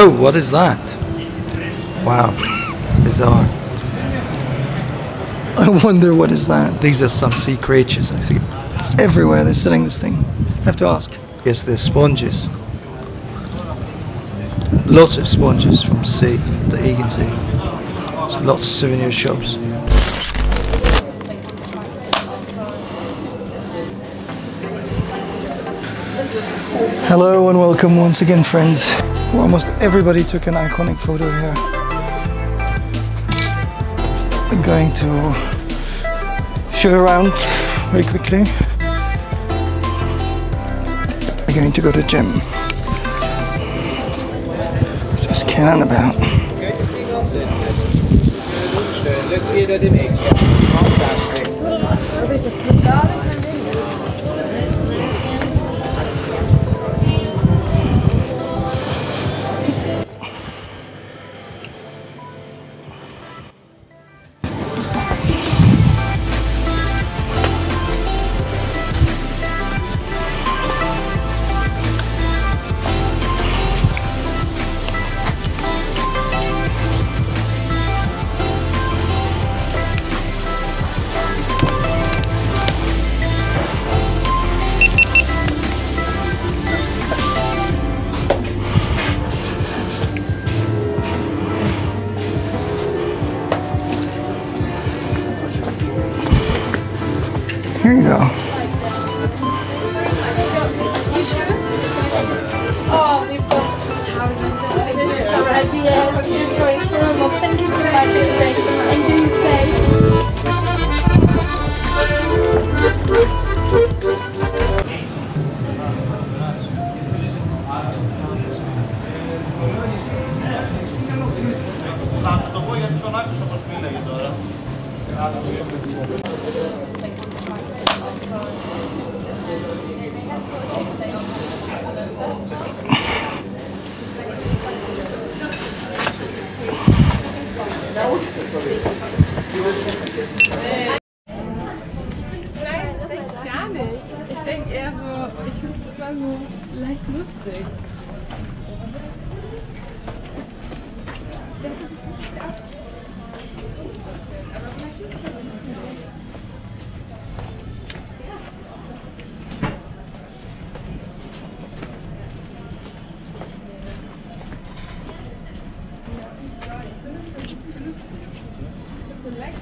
Whoa, what is that? Wow, bizarre. I wonder what is that? These are some sea creatures, I think. It's everywhere they're selling this thing. I have to ask. Yes, they're sponges. Lots of sponges from sea that you can see. So lots of souvenir shops. Hello and welcome once again, friends. Almost everybody took an iconic photo here. I'm going to show you around very quickly. We're going to go to the gym. Just cannon about. Here you go. Oh, we've got thousands of pictures already. Just going through them all. Thank you so much, everybody. And do safe. Gar nicht. Ich denke eher so, ich finde es immer so leicht lustig. Aber vielleicht ist es ein bisschen. So leicht.